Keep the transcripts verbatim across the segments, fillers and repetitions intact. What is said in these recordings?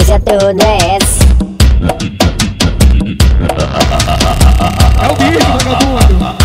hoje é tudo é esse. É o bicho, vagabundo.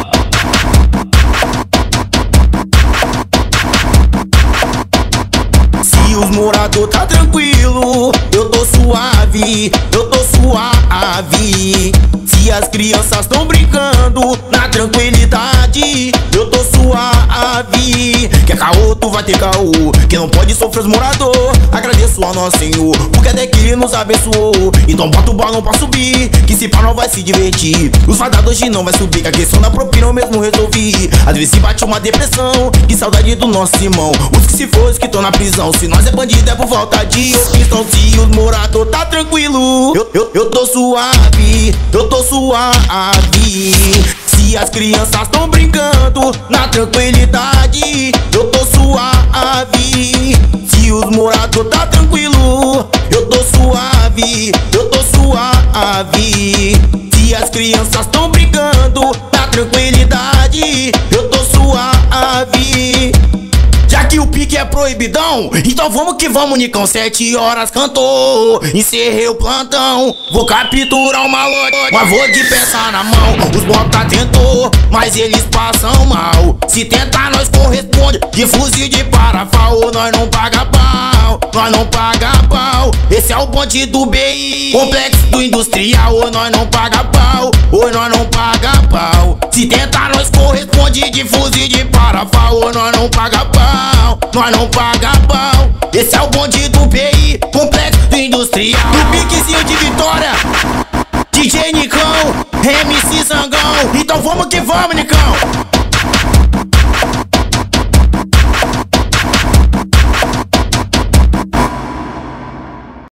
Se os morador tá tranquilo, eu tô suave, eu tô suave. Se as crianças tão brincando na tranquilidade, eu tô suave. Quer caô, tu vai ter caô, que não pode sofrer os morador. Agradeço ao nosso Senhor, porque até que Ele nos abençoou. Então bota o balão pra subir, que se pá não vai se divertir. Os fadados hoje não vai subir, que a questão da propina eu mesmo resolvi. Às vezes se bate uma depressão, que saudade do nosso irmão. Os que se for, os que tão na prisão. Se nós é bandido é por falta de opção. Se os morador tá tranquilo, eu, eu, eu tô suave, eu tô suave. Se as crianças tão brincando na tranquilidade, eu tô suave. Se os morador tá tranquilo, eu tô suave, eu tô suave. Se as crianças tão brincando na tranquilidade, eu tô suave. Já que o pique é proibidão, então vamos que vamos, Nicão. Sete horas cantou, encerrei o plantão. Vou capturar uma loja, mas vou de peça na mão. Os bota tentou, mas eles passam mal. Se tentar nós corresponde, de fuzil de parafal. Nós não paga pau, nós não paga pau. Esse é o bonde do B I, complexo do industrial. Ou nós não paga pau, ou nós não paga pau. Se tentar nós corresponde, de fuzil de parafal. Ou nós não paga pau, nós não paga pau. Esse é o bonde do B I, complexo do industrial.